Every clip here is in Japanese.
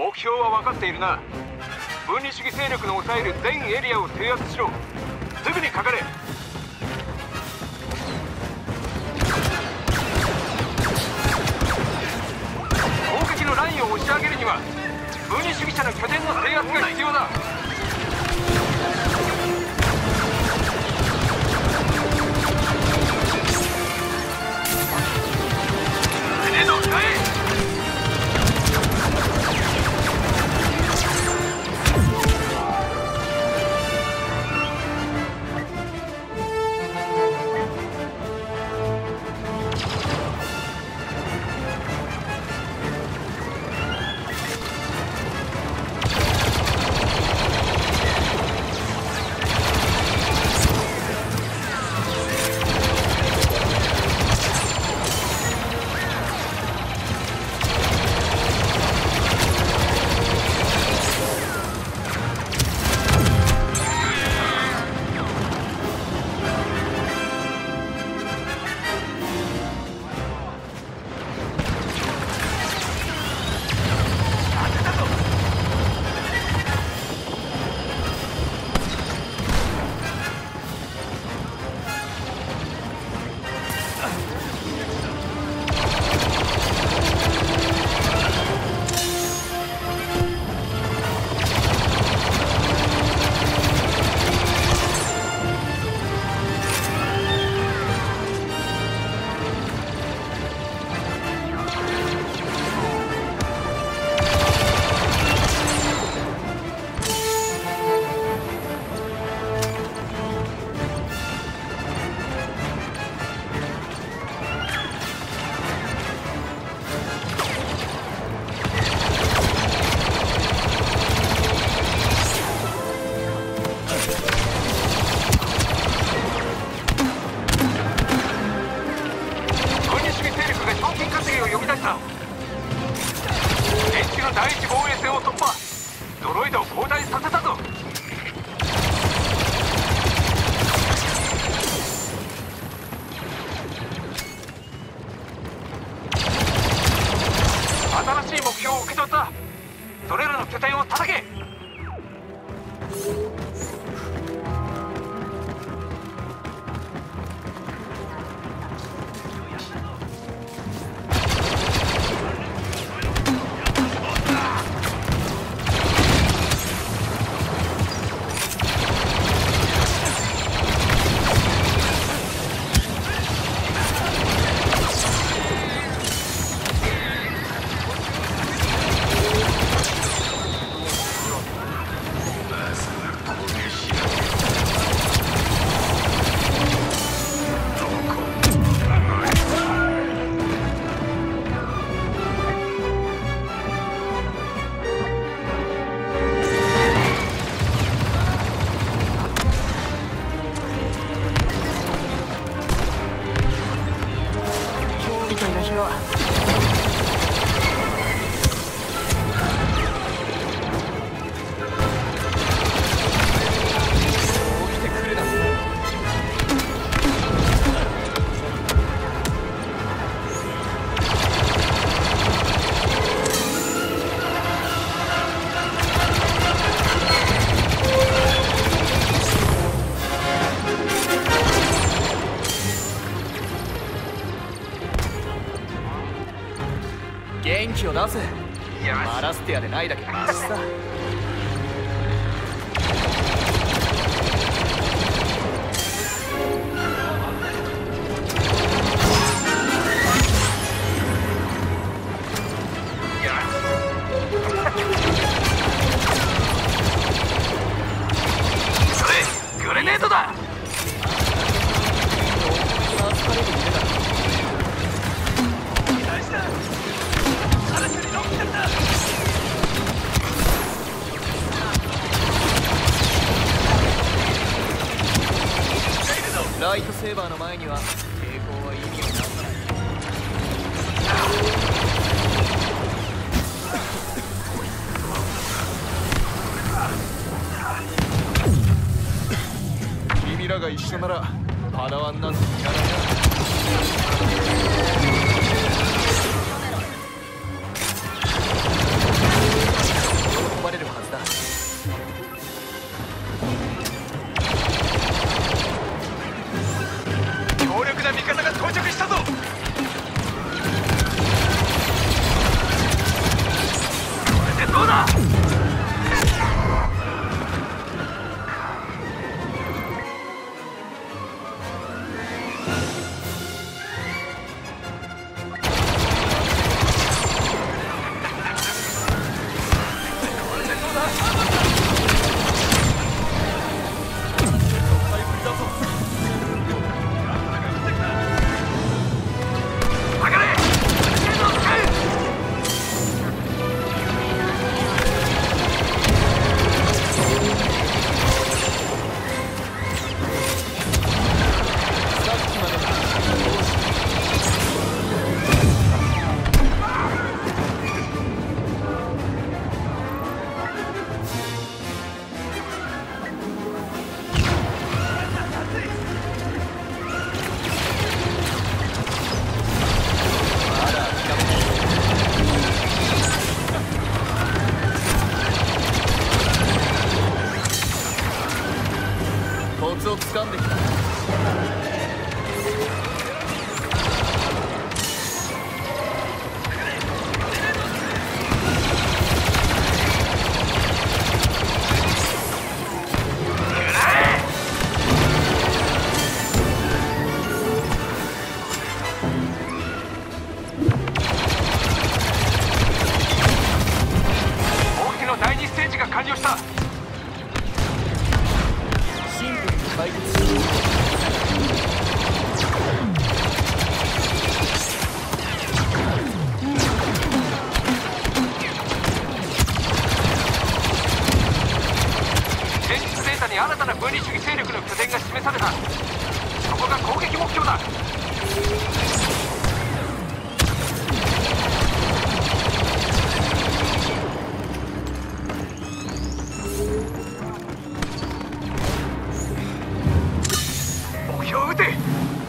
目標は分かっているな。分離主義勢力の抑える全エリアを制圧しろ。すぐにかかれ。攻撃のラインを押し上げるには分離主義者の拠点の制圧が必要だ。グレネードを使え。第一防衛線を突破。ドロイドを交代させたぞ。新しい目標を受け取った。それらの拠点を叩け。元気を出せ。マラスティアでないだけマシさ。それグレネードだ。ライトセーバーの前には抵抗は意味をなさない。君らが一緒ならパダワンなんていらないな。 分離主義勢力の拠点が示された。そこが攻撃目標だ。目標を撃て。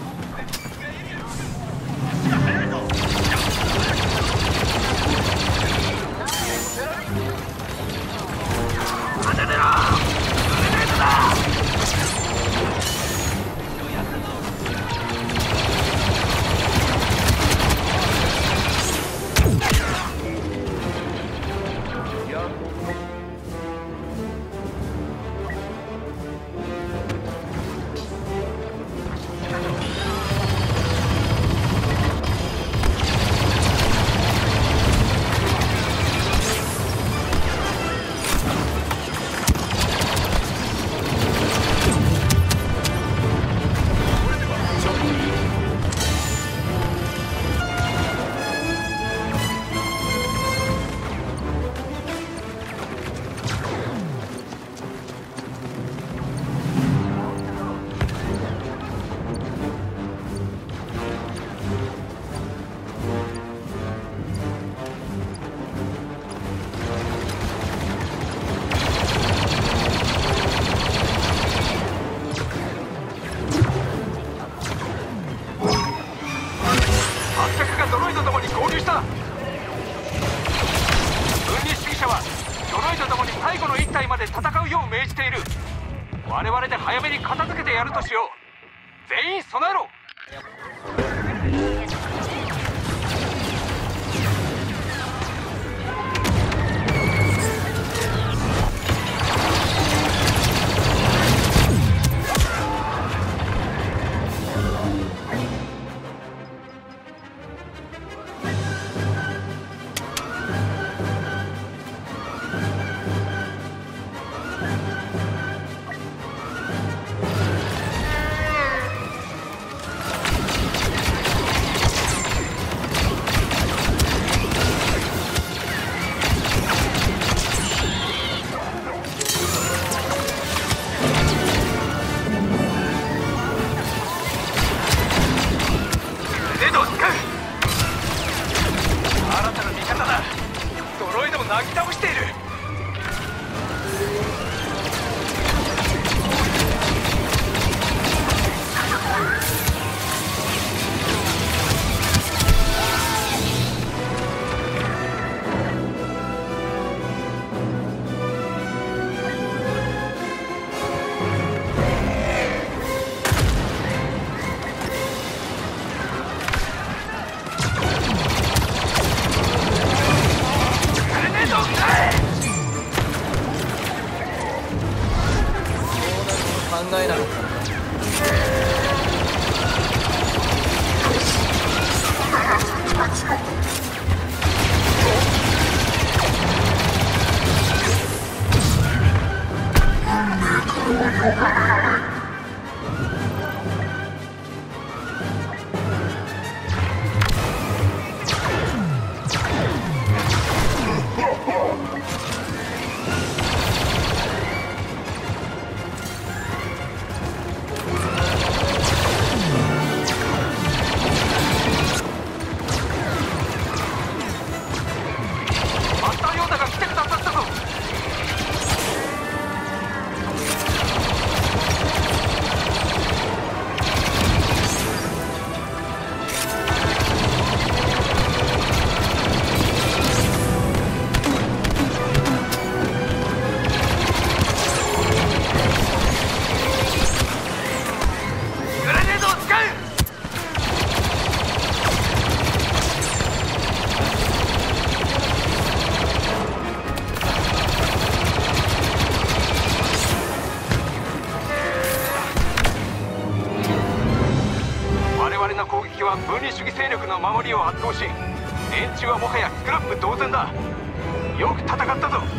我々で早めに片付けてやるとしよう。全員備えろ。なぎ倒している。 考えなかった。攻撃は分離主義勢力の守りを圧倒し、連中はもはやスクラップ同然だ。よく戦ったぞ。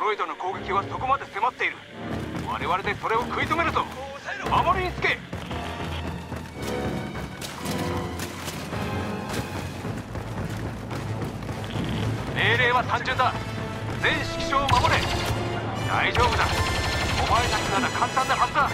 ロイドの攻撃はそこまで迫っている。我々でそれを食い止めるぞ。守りにつけ。命令は単純だ。全指揮所を守れ。大丈夫だ。お前たちなら簡単なはずだ。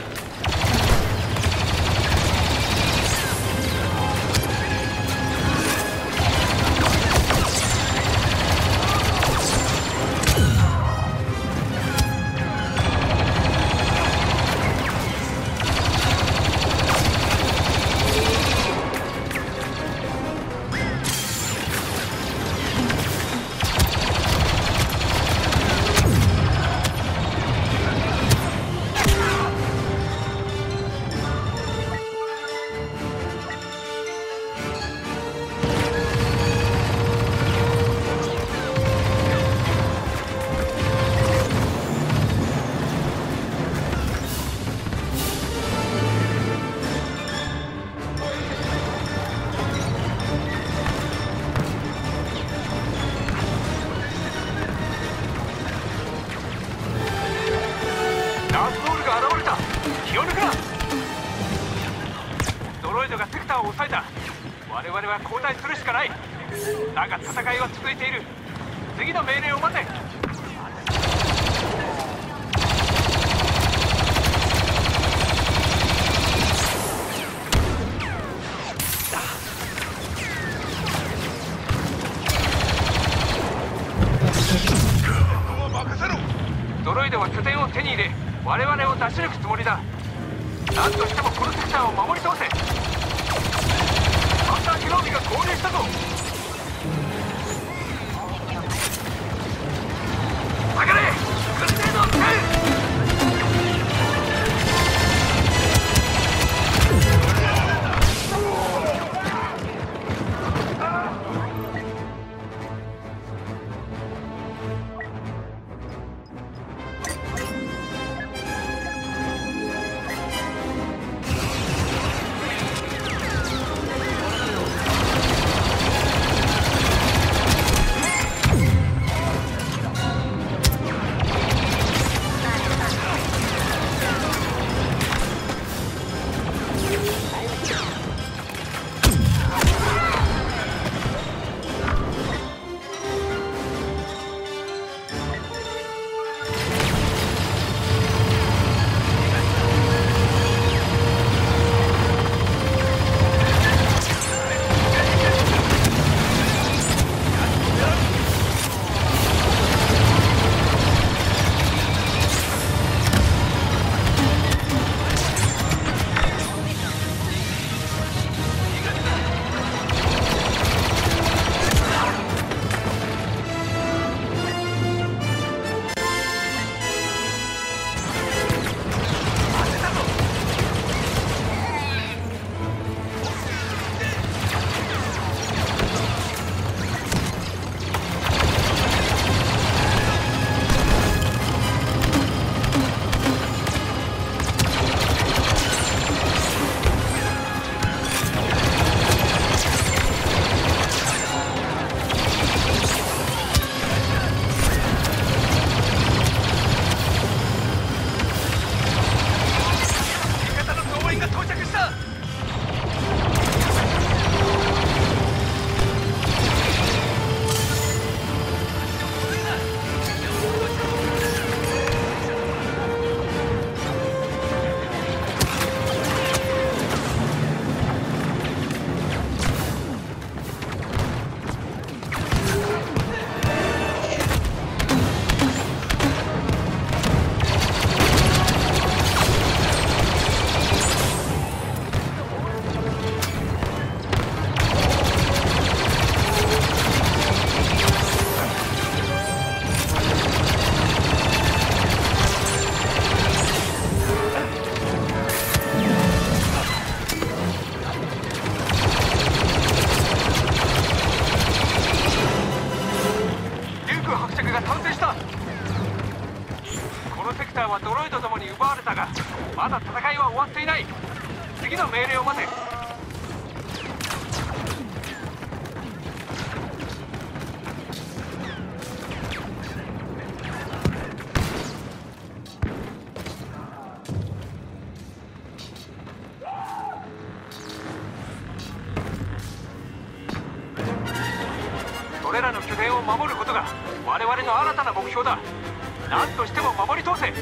我々は交代するしかない。だが戦いは続いている。次の命令を待て。ドロイドは拠点を手に入れ、我々を出し抜くつもりだ。何としてもこのセクターを守り通せ。ハンター機能美が合流したぞ。下がれグレネードを使え。ドロイドどもに奪われたが、まだ戦いは終わっていない。次の命令を待て。 新たな目標だ。何としても守り通せ。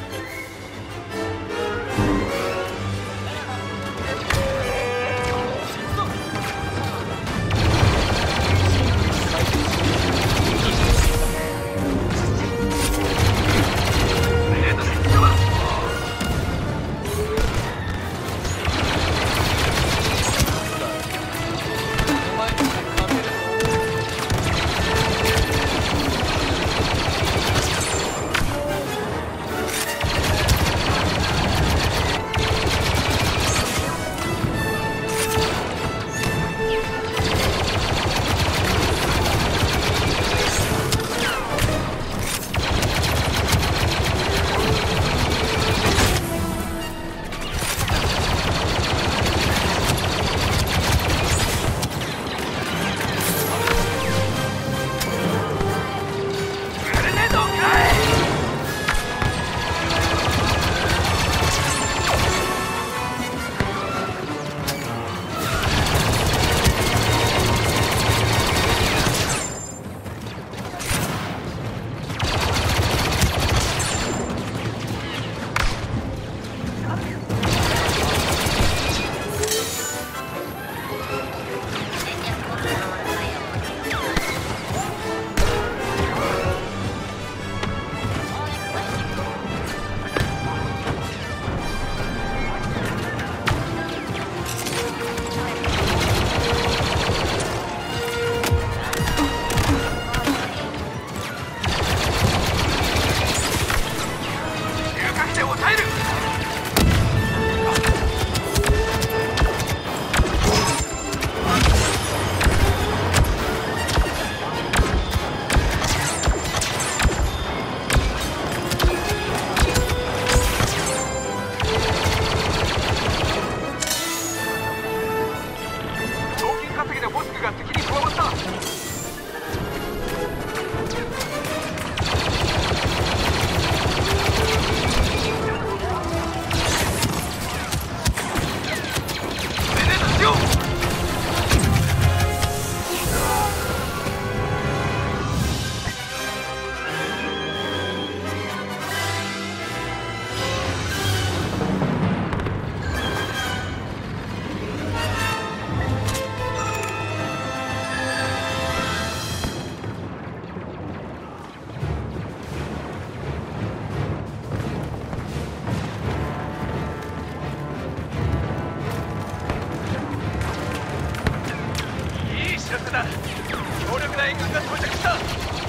強力な援軍が到着した。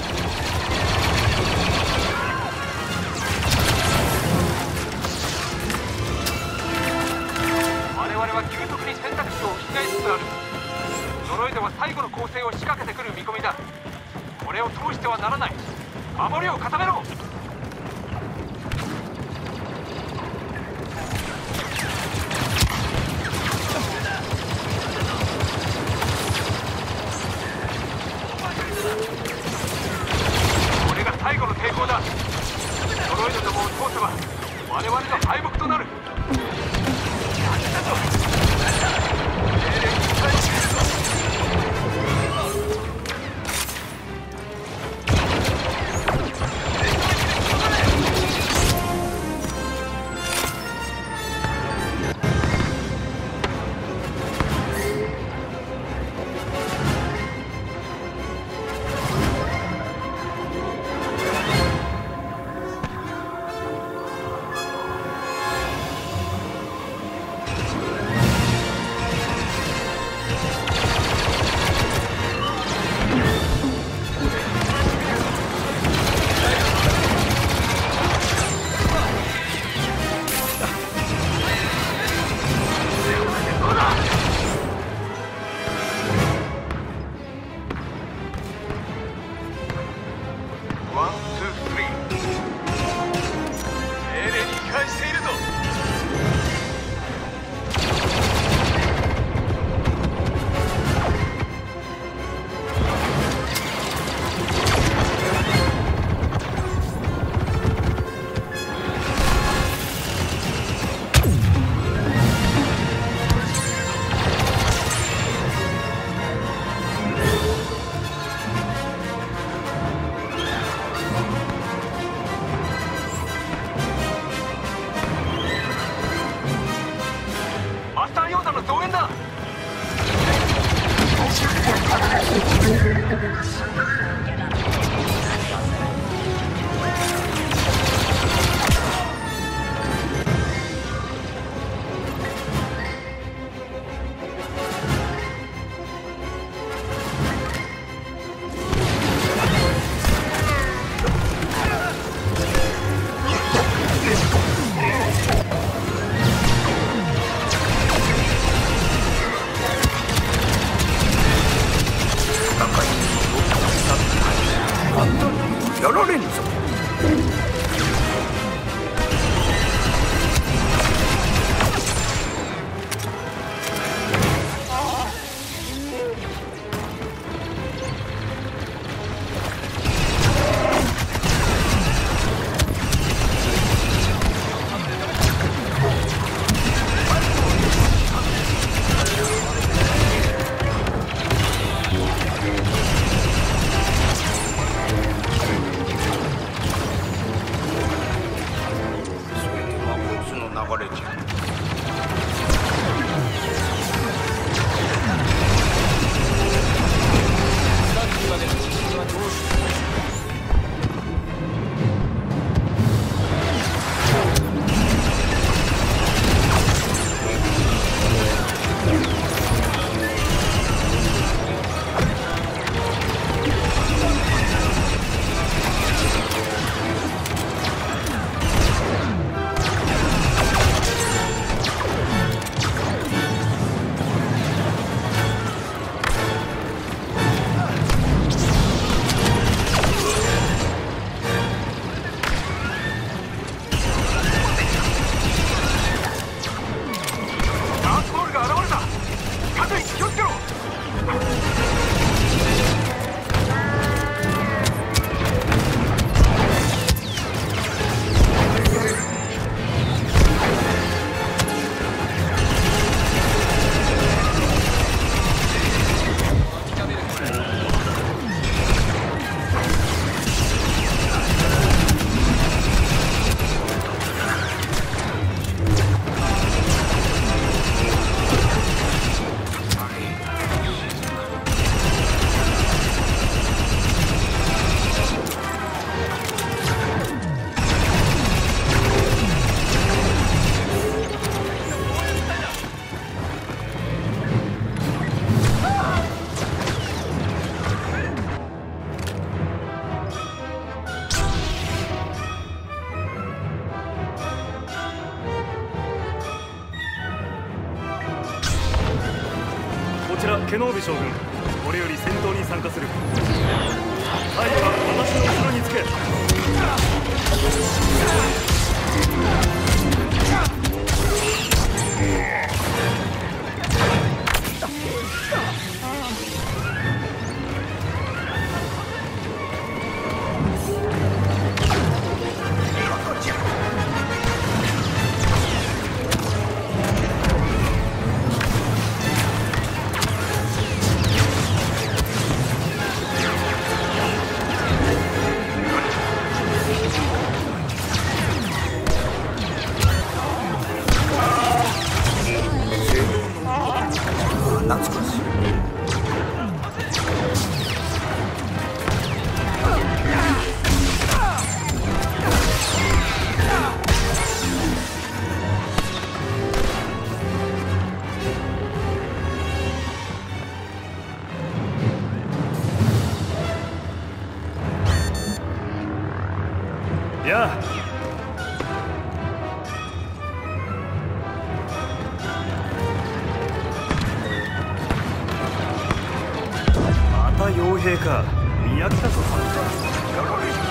我々は急速に選択肢を引き換えつつある。ドロイドは最後の攻勢を仕掛けてくる見込みだ。これを通してはならない。守りを固めろ。これが最後の抵抗だ。ドロイドどもを通せば我々の敗北となる。 ぞ。 ケノービ将軍、これより戦闘に参加する。タイは私の後ろにつけ。やあ、また傭兵か。見飽きたぞ。